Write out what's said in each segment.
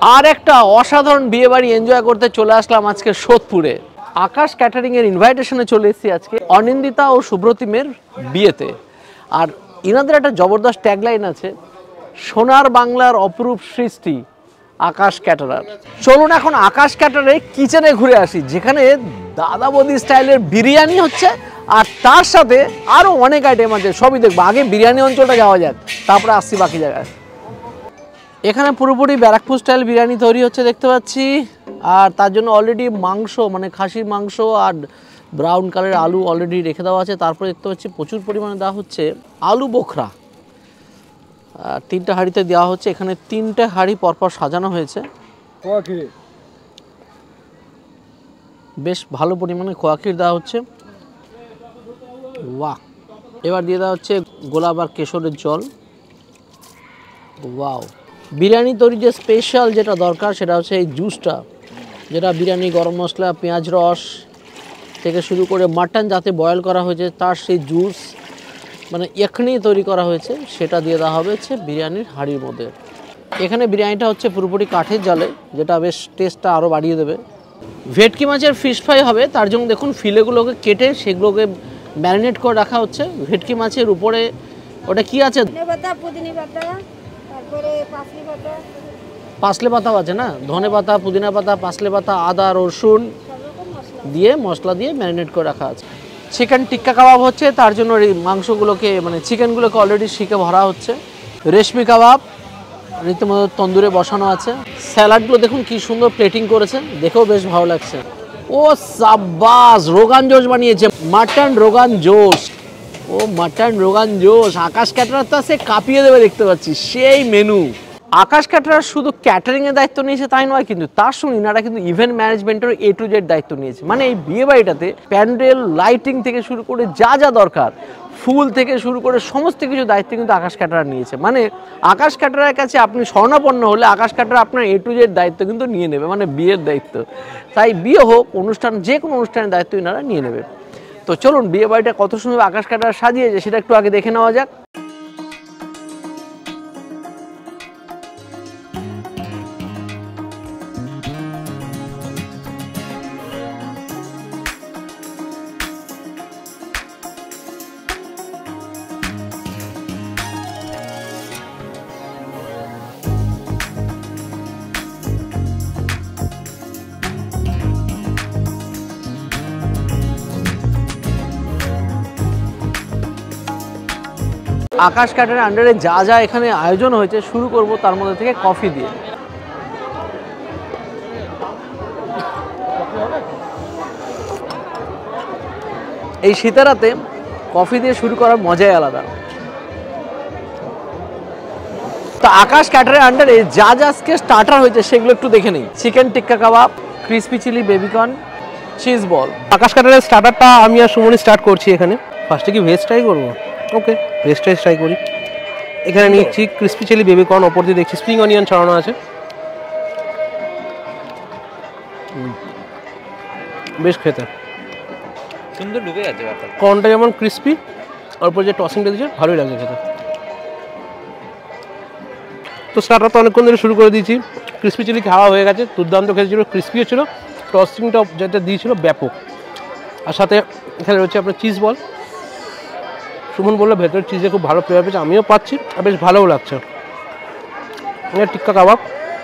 আর একটা অসাধারণ বিয়ে বাড়ি এনজয় করতে চলে আসলাম আজকে সোদপুরে। আকাশ ক্যাটারিং এর ইনভাইটেশনে চলে এসেছি আজকে অনিন্দিতা ও সুব্রতিমের বিয়েতে। আর ইনাদের একটা জবরদস্ত ট্যাগলাইন আছে, সোনার বাংলার অপরূপ সৃষ্টি আকাশ ক্যাটারার। চলুন এখন আকাশ ক্যাটারে কিচেনে ঘুরে আসি, যেখানে দাদা বৌদি স্টাইলের বিরিয়ানি হচ্ছে আর তার সাথে আরও অনেক আইটেম আছে, সবই দেখবো। আগে বিরিয়ানি অঞ্চলটা যাওয়া যাক, তারপরে আসছি বাকি জায়গায়। এখানে পুরোপুরি ব্যারাকপুর স্টাইল বিরিয়ানি তৈরি হচ্ছে দেখতে পাচ্ছি। আর তার জন্য অলরেডি মাংস, মানে খাসির মাংস আর ব্রাউন কালারের আলু অলরেডি রেখে দেওয়া আছে। তারপরে দেখতে পাচ্ছি প্রচুর পরিমাণে দেওয়া হচ্ছে আলু বোখরা। তিনটা হাঁড়িতে দেওয়া হচ্ছে। এখানে তিনটে হাঁড়ি পরপর সাজানো হয়েছে। বেশ ভালো পরিমাণে খোয়াক্ষীর দেওয়া হচ্ছে। বাহ! এবার দিয়ে দেওয়া হচ্ছে গোলাপ আর কেশরের জল। ওয়াও! বিরিয়ানি তৈরি যে স্পেশাল যেটা দরকার সেটা হচ্ছে এই জুসটা, যেটা বিরিয়ানি গরম মশলা, পেঁয়াজ রস থেকে শুরু করে মাটন যাতে বয়েল করা হয়েছে তার সেই জুস, মানে এখনি তৈরি করা হয়েছে, সেটা দিয়ে দেওয়া হবে হচ্ছে বিরিয়ানির হাঁড়ির মধ্যে। এখানে বিরিয়ানিটা হচ্ছে পুরোপুরি কাঠের জালে, যেটা বেশ টেস্টটা আরও বাড়িয়ে দেবে। ভেটকি মাছের ফিশ ফ্রাই হবে, তার জন্য দেখুন ফিলেগুলোকে কেটে সেগুলোকে ম্যারিনেট করে রাখা হচ্ছে। ভেটকি মাছের উপরে ওটা কি আছে? পাসলে পাতাও আছে না, ধনে পাতা, পুদিনা পাতা, পাসলে পাতা, আদা, রসুন দিয়ে মশলা দিয়ে ম্যারিনেট করে রাখা আছে। চিকেন টিক্কা কাবাব হচ্ছে, তার জন্য মাংসগুলোকে মানে চিকেনগুলোকে অলরেডি শিকে ভরা হচ্ছে। রেশমি কাবাব রীতিমতো তন্দুরে বসানো আছে। স্যালাডগুলো দেখুন কি সুন্দর প্লেটিং করেছে, দেখেও বেশ ভালো লাগছে। ও সাব্বাস, রোগান জোশ বানিয়েছে, মাটন রোগান জোশ। ও মাটন রোগান জোশ, আকাশ ক্যাটারার তো সে কাঁপিয়ে দেবে দেখতে পাচ্ছি, সেই মেনু। আকাশ ক্যাটারার শুধু ক্যাটারিংয়ের দায়িত্ব নিয়েছে তাই নয়, কিন্তু তার সঙ্গে ইনারা কিন্তু ইভেন্ট ম্যানেজমেন্টের A to Z দায়িত্ব নিয়েছে। মানে এই বিয়ে বাড়িটাতে প্যান্ডেল, লাইটিং থেকে শুরু করে যা যা দরকার, ফুল থেকে শুরু করে সমস্ত কিছু দায়িত্ব কিন্তু আকাশ ক্যাটারার নিয়েছে। মানে আকাশ ক্যাটারার কাছে আপনি স্বর্ণাপন্ন হলে আকাশ ক্যাটারার আপনার A to Z দায়িত্ব কিন্তু নিয়ে নেবে, মানে বিয়ের দায়িত্ব। তাই বিয়ে হোক, অনুষ্ঠান, যে কোনো অনুষ্ঠানের দায়িত্ব ইনারা নিয়ে নেবে। তো চলুন বিয়ে বাড়িটা কত সুন্দর আকাশ ক্যাটারার সাজিয়েছে সেটা একটু আগে দেখে নেওয়া যাক। আকাশ ক্যাটারের আন্ডারে যা যা এখানে আয়োজন হয়েছে শুরু করব তার মধ্যে থেকে কফি দিয়ে। এই শীতের রাতে কফি দিয়ে শুরু করার মজাই আলাদা। তো আকাশ ক্যাটারের আন্ডারে যা যা আজকে স্টার্টার হয়েছে সেগুলো একটু দেখে নিই। Chicken tikka kebab, crispy chilli baby corn, cheese ball. Akash ক্যাটারের স্টার্টারটা আমি আর সুমনি স্টার্ট করছি। এখানে ফার্স্টে কি ভেজ ট্রাই করবো? ওকে, ভেজ ট্রাই করি। এখানে নিচ্ছি ক্রিসপি চিলি বেবিকর্ন, ওপর দিয়ে দেখছি স্প্রিং অনিয়ন ছড়ানো আছে, বেশ খেতে সুন্দর ডুবে আছে ব্যাপার। কর্নটা যেমন ক্রিসপি, ওপর যে টসিংটা দিয়েছে ভালোই লাগছে খেতে। তো স্টার্টার তো অনেকক্ষণ ধরে শুরু করে দিয়েছি। ক্রিসপি চিলি খাওয়া হয়ে গেছে, দুর্দান্ত খেয়েছিল, ক্রিসপিও ছিল, টসিংটা যেটা দিয়েছিল ব্যাপক। আর সাথে এখানে রয়েছে আপনার চিজ বল। সুমন বললো ভেতরের চিজে খুব ভালো ফ্লেভার পেয়েছে, আমিও পাচ্ছি আর বেশ ভালোও লাগছে। টিক্কা কাবাব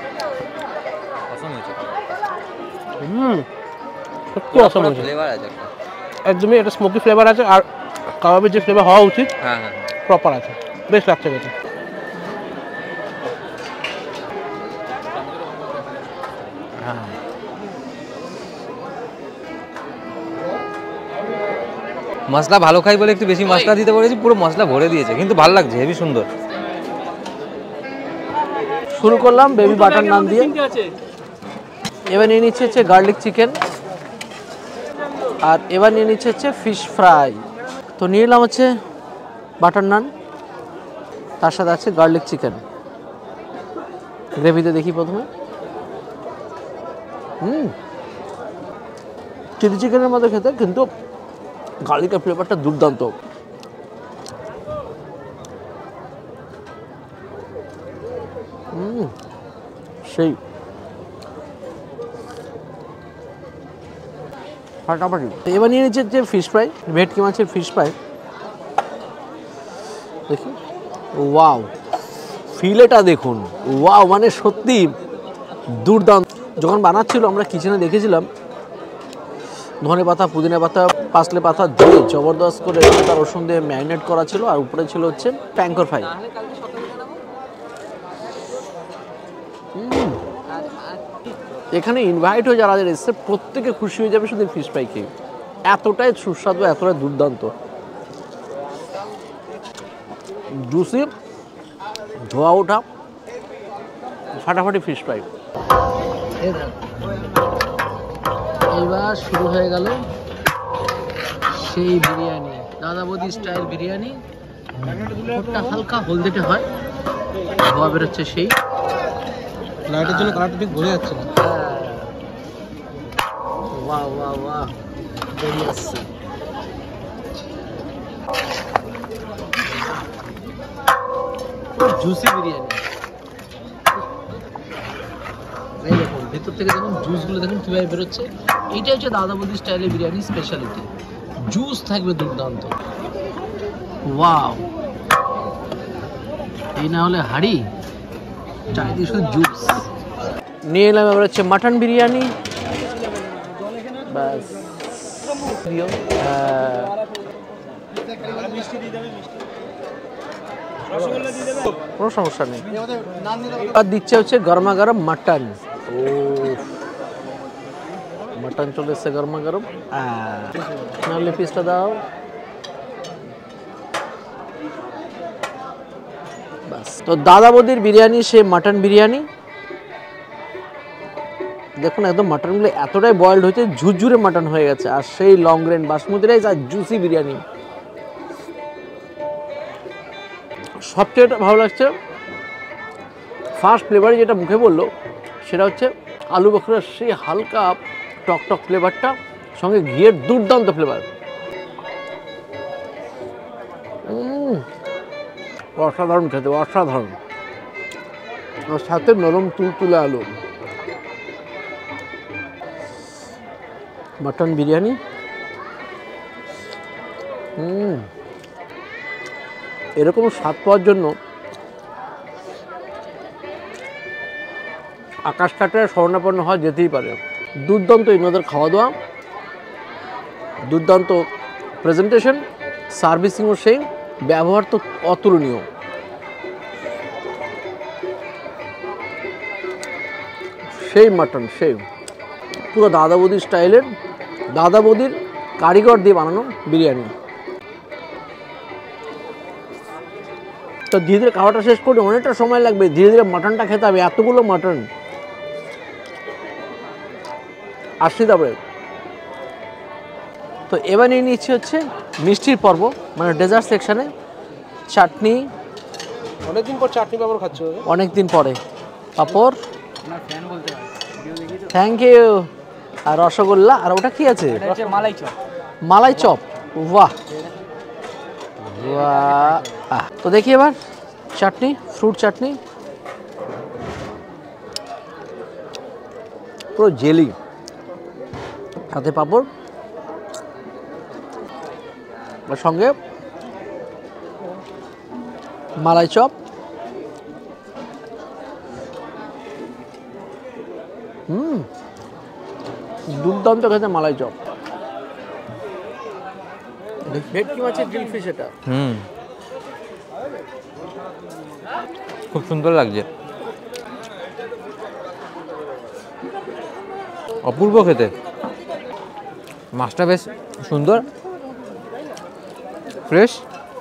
সত্যি অসম হয়েছে, একদমই একটা স্মোকি ফ্লেভার আছে। আর কাবাবের যে ফ্লেভার হওয়া উচিত প্রপার আছে, বেশ লাগছে খেতে। মশলা ভালো খাই বলে একটু বেশি মশলা দিতে বলেছি, পুরো মশলা ভরে দিয়েছে, কিন্তু ভালো লাগছে, হেবি সুন্দর। শুরু করলাম বেবি বাটার নান দিয়ে। এবার নিয়ে নিচ্ছে হচ্ছে গার্লিক চিকেন, আর এবার নিয়ে নিচ্ছে হচ্ছে ফিশ ফ্রাই। তো নিয়ে নিলাম হচ্ছে বাটার নান, তার সাথে আছে গার্লিক চিকেন। গ্রেভিতে দেখি প্রথমে। চিলি চিকেনের মধ্যে খেতে, কিন্তু গার্লিকের ফ্লেভারটা দুর্দান্ত। সেই ফাটাফাটি। এবার নিয়ে নিচ্ছে যে ফিশ ফ্রাই, ভেটকি মাছের ফিশ ফ্রাই। দেখি, ওয়াও, ফিলেটা দেখুন, ওয়াও, মানে সত্যি দুর্দান্ত। যখন বানাচ্ছিল আমরা কিচেনে দেখেছিলাম ধনে পাতা, পুদিনা পাতা, পাসলে পাতা দিয়ে জবরদস্ত করে আদা রসুন দিয়ে ম্যারিনেট করা ছিল, আর উপরে ছিল হচ্ছে প্যাঙ্কর ফ্রাই। এখানে ইনভাইট হয়ে যারা এসেছে প্রত্যেকে খুশি হয়ে যাবে শুধু ফিশ ফ্রাই খেয়ে, এতটাই সুস্বাদু, এতটাই দুর্দান্ত, জুসি, ধোয়া ওঠা, ফাটাফাটি ফিশ ফ্রাই। এবার শুরু হয়ে গেল সেই বিরিয়ানি, দাদা বৌদি স্টাইল বিরিয়ানি। ওটা হালকা হলদেটে হয়, ধোয়া বেরোচ্ছে সেই, লাইটের জন্য কালারটা ঠিক বোঝা যাচ্ছে না। বাহ বাহ বাহ, বেরিয়ে আসছে। জুসি বিরিয়ানি, এই দেখুন ভেতর থেকে দেখুন জুসগুলো দেখুন কীভাবে বেরোচ্ছে। এইটাই হচ্ছে দাদা বৌদি স্টাইলের বিরিয়ানি স্পেশালিটি, জুস থাকবে দুর্দান্ত। ওয়াও, এই না হলে হাড়ি, চারিদিকে শুধু জুস। নিয়ে এলাম এবার হচ্ছে মাটন বিরিয়ানি, ব্যাস প্রিয়। কোনো সমস্যা নেই। আর দিচ্ছে হচ্ছে গরমা গরম মাটন। ও, মাটন চলে এসছে গরমা গরম। নাহলে পিসটা দাও, বাস। তো দাদা বৌদির বিরিয়ানি সে মাটন বিরিয়ানি দেখুন, একদম মাটনগুলো এতটাই বয়েলড হয়েছে, ঝুরঝুরে মাটন হয়ে গেছে, আর সেই লং গ্রেন বাসমতি রাইস আর জুসি বিরিয়ানি। সবচেয়ে ভালো লাগছে ফার্স্ট ফ্লেভারে যেটা মুখে বললো সেটা হচ্ছে আলু বখরার সেই হালকা টক টক ফ্লেভারটা, সঙ্গে ঘিয়ের দুর্দান্ত ফ্লেভার। অসাধারণ খেতে, অসাধারণ। আর সাথে নরম তুলতুলে আলু। মাটন বিরিয়ানি, এরকম স্বাদ পাওয়ার জন্য আকাশ কাটায় শরণাপন্ন হওয়া যেতেই পারে। দুর্দান্ত এনাদের খাওয়া দাওয়া, দুর্দান্ত প্রেজেন্টেশন, সার্ভিসিংও সেই, ব্যবহার তো অতুলনীয়। সেই মাটন, সেই পুরো দাদা বৌদির স্টাইলের, দাদা বৌদির কারিগর দিয়ে বানানো বিরিয়ানি। তো ধীরে ধীরে খাওয়াটা শেষ করে অনেকটা সময় লাগবে, ধীরে ধীরে মাটনটা খেতে হবে, এতগুলো মাটন। আসছি তারপরে। তো এবার নিয়ে নিচ্ছি হচ্ছে মিষ্টির পর্ব, মানে ডেজার্ট সেকশানে। চাটনি, অনেকদিন পর চাটনি পাপড় খাচ্ছ? অনেকদিন পরে পাপড়, থ্যাংক ইউ। আর রসগোল্লা, আর ওটা কি আছে? মালাই চপ। মালাই চপ, বাহ বাহ। তো দেখি এবার চাটনি, ফ্রুট চাটনি, পুরো জেলি, সাথে পাঁপড়, আর সঙ্গে মালাই চপ। দুর্দান্ত খেতে মালাই চপ। ভেটকি মাছের গ্রিল ফিশ এটা। খুব সুন্দর লাগছে, অপূর্ব খেতে। মাছটা বেশ সুন্দর, ফ্রেশ।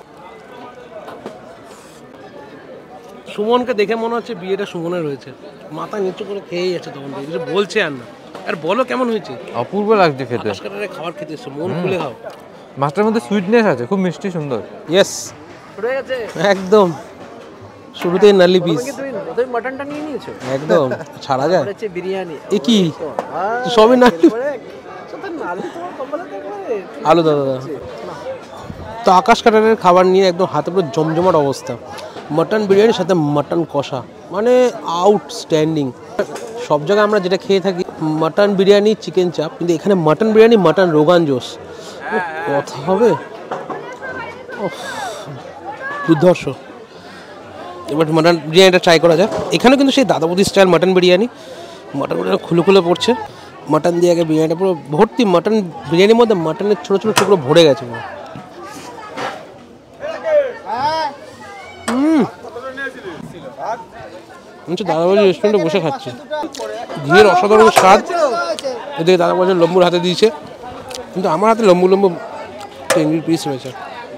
সুমনকে দেখে মনে হচ্ছে বিয়েটা সুমনের হয়েছে, মাথা নিচু করে খেয়েই আছে, তখন কিছু বলছে আর না। আর বলো কেমন হয়েছে? অপূর্ব লাগছে খেতে। খাবার খেতে এসছো, মন খুলে খাও। মাছটার মধ্যে সুইটনেস আছে, খুব মিষ্টি, সুন্দর। ইয়েস, হয়ে গেছে একদম শুরুতেই নালি পিস। তুমি মাটনটা নিয়ে নিয়েছো? একদম ছাড়া যায়? হচ্ছে বিরিয়ানি। এ কি সবই নালি, আলু দাদা। তো আকাশ কাটারের খাবার নিয়ে একদম হাতে পুরো জমজমাট অবস্থা। মাটন বিরিয়ানির সাথে মাটন কষা, মানে আউটস্ট্যান্ডিং। সব জায়গায় আমরা যেটা খেয়ে থাকি মাটন বিরিয়ানি চিকেন চাপ, কিন্তু এখানে মাটন বিরিয়ানি মাটন রোগান জোশ কথা হবে দুর্ধর্ষ। এবার মাটন বিরিয়ানিটা ট্রাই করা যায়। এখানে কিন্তু সেই দাদাবুদি স্টাইল মাটন বিরিয়ানি খুলে খুলে পড়ছে। মাটন দিয়ে আগে বিরিয়ানিটা পুরো ভর্তি, মাটন বিরিয়ানির মধ্যে মাটনের ছোটো ছোটো টুকরো ভরে গেছে পুরো। দাদাবাজি রেস্টুরেন্টে বসে খাচ্ছে, ঘিয়ের অসাধারণ স্বাদ। এদিকে দাদাবাজি লম্বুর হাতে দিয়েছে, কিন্তু আমার হাতে লম্বু লম্বু চিংড়ির পিস রয়েছে।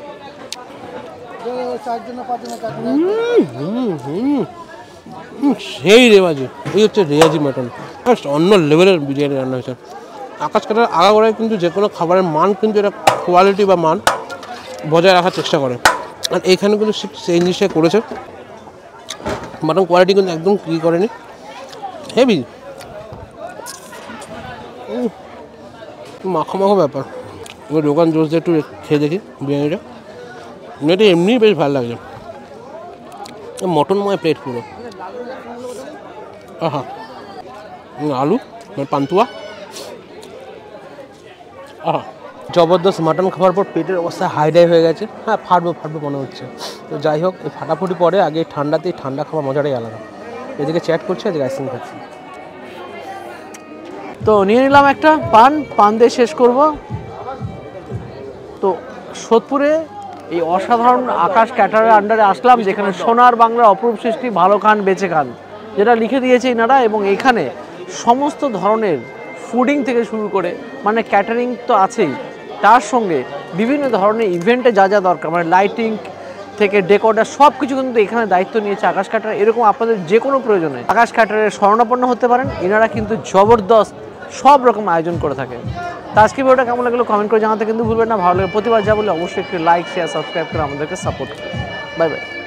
সেই রেওয়াজি, এই হচ্ছে রেওয়াজি মাটন, অন্য লেভেলের বিরিয়ানি রান্না হয়েছে। আকাশ কাটার আগাগোড়ায় কিন্তু যে কোনো খাবারের মান কিন্তু এটা কোয়ালিটি বা মান বজায় রাখার চেষ্টা করে, আর এইখানে কিন্তু সেই জিনিসটাই করেছে। মাটন কোয়ালিটি কিন্তু একদম কি করেনি, হেভি মাখো মাখো ব্যাপার। এবার দোকান জোস দিয়ে একটু খেয়ে দেখি বিরিয়ানিটা, বিরিয়ানিটা এমনিই বেশ ভালো লাগছে। মটনময় প্লেট পুরো, আহা আলু পান্তুয়া, আহা জবরদস্ত। মাটন খাওয়ার পর পেটের অবস্থা হাইডাই হয়ে গেছে, হ্যাঁ ফাটবো মনে হচ্ছে। তো যাই হোক, এই ফাটাফুটি পরে আগে ঠান্ডাতেই ঠান্ডা খাওয়ার মজাটাই আলাদা। এদিকে চ্যাট করছে, এদিকে আইসক্রিম খাচ্ছি। তো নিয়ে নিলাম একটা পান দিয়ে শেষ করব। তো সোদপুরে এই অসাধারণ আকাশ ক্যাটারের আন্ডারে আসলাম, যেখানে সোনার বাংলার অপরূপ সৃষ্টি ভালো খান বেঁচে খান যেটা লিখে দিয়েছে এনারা। এবং এখানে সমস্ত ধরনের ফুডিং থেকে শুরু করে মানে ক্যাটারিং তো আছেই, তার সঙ্গে বিভিন্ন ধরনের ইভেন্টে যা যা দরকার মানে লাইটিং থেকে ডেকোরটা সব কিছু কিন্তু এখানে দায়িত্ব নিয়েছে আকাশ ক্যাটার। এরকম আপনাদের যে কোনো প্রয়োজনে আকাশ ক্যাটারের শরণাপন্ন হতে পারেন, এনারা কিন্তু জবরদস্ত সব রকম আয়োজন করে থাকে। তো আজকে ভিডিওটা কেমন লাগলো কমেন্ট করে জানাতে কিন্তু ভুলবেন না। ভালো লাগে প্রতিবার যা বলে অবশ্যই একটু লাইক শেয়ার সাবস্ক্রাইব করে আমাদেরকে সাপোর্ট করুন। Bye by.